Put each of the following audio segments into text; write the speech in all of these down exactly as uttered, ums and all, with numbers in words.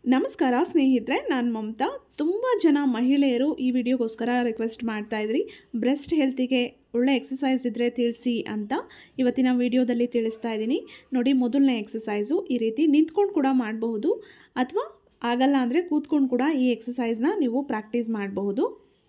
ನಮಸ್ಕಾರ ಸ್ನೇಹಿತರೆ, ನಾನು ಮಮತಾ. ತುಂಬ ಜನ ಮಹಿಳೆಯರು ಈ ವಿಡಿಯೋಗೋಸ್ಕರ ರಿಕ್ವೆಸ್ಟ್ ಮಾಡ್ತಾ ಇದ್ರಿ, ಬ್ರೆಸ್ಟ್ ಹೆಲ್ತಿಗೆ ಒಳ್ಳೆ ಎಕ್ಸಸೈಸ್ ಇದ್ದರೆ ತಿಳಿಸಿ ಅಂತ ಇವತ್ತಿನ ವಿಡಿಯೋದಲ್ಲಿ ತಿಳಿಸ್ತಾ ಇದ್ದೀನಿ. ನೋಡಿ, ಮೊದಲನೇ ಎಕ್ಸಸೈಸು ಈ ರೀತಿ ನಿಂತ್ಕೊಂಡು ಕೂಡ ಮಾಡಬಹುದು, ಅಥವಾ ಆಗಲ್ಲ ಅಂದರೆ ಕೂತ್ಕೊಂಡು ಕೂಡ ಈ ಎಕ್ಸಸೈಸ್ನ ನೀವು ಪ್ರಾಕ್ಟೀಸ್ ಮಾಡಬಹುದು.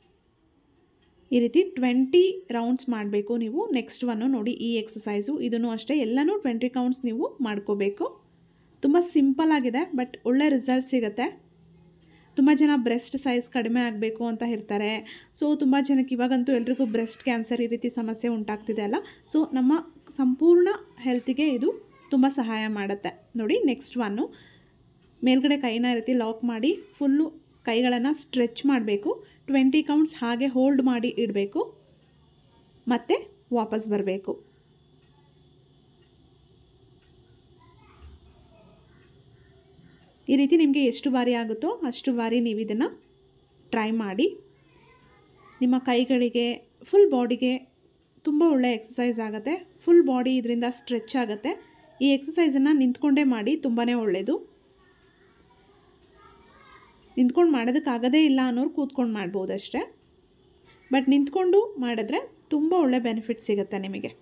ಈ ರೀತಿ ಟ್ವೆಂಟಿ ರೌಂಡ್ಸ್ ಮಾಡಬೇಕು ನೀವು. ನೆಕ್ಸ್ಟ್ ಒನ್ನು ನೋಡಿ, ಈ ಎಕ್ಸಸೈಸು ಇದನ್ನು ಅಷ್ಟೇ, ಎಲ್ಲನೂ ಟ್ವೆಂಟಿ ಕೌಂಟ್ಸ್ ನೀವು ಮಾಡ್ಕೋಬೇಕು. ತುಂಬ ಸಿಂಪಲ್ ಆಗಿದೆ, ಬಟ್ ಒಳ್ಳೆ ರಿಸಲ್ಟ್ ಸಿಗುತ್ತೆ. ತುಂಬ ಜನ ಬ್ರೆಸ್ಟ್ ಸೈಜ್ ಕಡಿಮೆ ಆಗಬೇಕು ಅಂತ ಇರ್ತಾರೆ. ಸೊ ತುಂಬ ಜನಕ್ಕೆ ಇವಾಗಂತೂ ಎಲ್ರಿಗೂ ಬ್ರೆಸ್ಟ್ ಕ್ಯಾನ್ಸರ್ ಈ ರೀತಿ ಸಮಸ್ಯೆ ಉಂಟಾಗ್ತಿದೆ ಅಲ್ಲ. ಸೊ ನಮ್ಮ ಸಂಪೂರ್ಣ ಹೆಲ್ತಿಗೆ ಇದು ತುಂಬ ಸಹಾಯ ಮಾಡುತ್ತೆ. ನೋಡಿ, ನೆಕ್ಸ್ಟ್ ಒನ್ನು ಮೇಲ್ಗಡೆ ಕೈನ ಈ ರೀತಿ ಲಾಕ್ ಮಾಡಿ ಫುಲ್ಲು ಕೈಗಳನ್ನು ಸ್ಟ್ರೆಚ್ ಮಾಡಬೇಕು. ಟ್ವೆಂಟಿ ಕೌಂಟ್ಸ್ ಹಾಗೆ ಹೋಲ್ಡ್ ಮಾಡಿ ಇಡಬೇಕು, ಮತ್ತು ವಾಪಸ್ ಬರಬೇಕು. ಈ ರೀತಿ ನಿಮಗೆ ಎಷ್ಟು ಬಾರಿ ಆಗುತ್ತೋ ಅಷ್ಟು ಬಾರಿ ನೀವು ಇದನ್ನು ಟ್ರೈ ಮಾಡಿ. ನಿಮ್ಮ ಕೈಗಳಿಗೆ, ಫುಲ್ ಬಾಡಿಗೆ ತುಂಬ ಒಳ್ಳೆಯ ಎಕ್ಸಸೈಸ್ ಆಗುತ್ತೆ. ಫುಲ್ ಬಾಡಿ ಇದರಿಂದ ಸ್ಟ್ರೆಚ್ ಆಗುತ್ತೆ. ಈ ಎಕ್ಸಸೈಸನ್ನು ನಿಂತ್ಕೊಂಡೇ ಮಾಡಿ, ತುಂಬಾ ಒಳ್ಳೆಯದು. ನಿಂತ್ಕೊಂಡು ಮಾಡೋದಕ್ಕಾಗದೇ ಇಲ್ಲ ಅನ್ನೋರು ಕೂತ್ಕೊಂಡು ಮಾಡ್ಬೋದು ಅಷ್ಟೇ, ಬಟ್ ನಿಂತ್ಕೊಂಡು ಮಾಡಿದ್ರೆ ತುಂಬ ಒಳ್ಳೆ ಬೆನಿಫಿಟ್ ಸಿಗುತ್ತೆ ನಿಮಗೆ.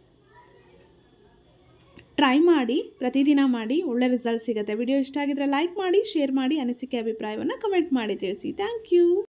ಟ್ರೈ ಮಾಡಿ, ಪ್ರತಿದಿನ ಮಾಡಿ, ಒಳ್ಳೆ ರಿಸಲ್ಟ್ ಸಿಗುತ್ತೆ. ವಿಡಿಯೋ ಇಷ್ಟ ಆಗಿದ್ರೆ ಲೈಕ್ ಮಾಡಿ, ಶೇರ್ ಮಾಡಿ, ಅನಿಸಿಕೆ ಅಭಿಪ್ರಾಯವನ್ನು ಕಮೆಂಟ್ ಮಾಡಿ ತಿಳಿಸಿ. Thank you.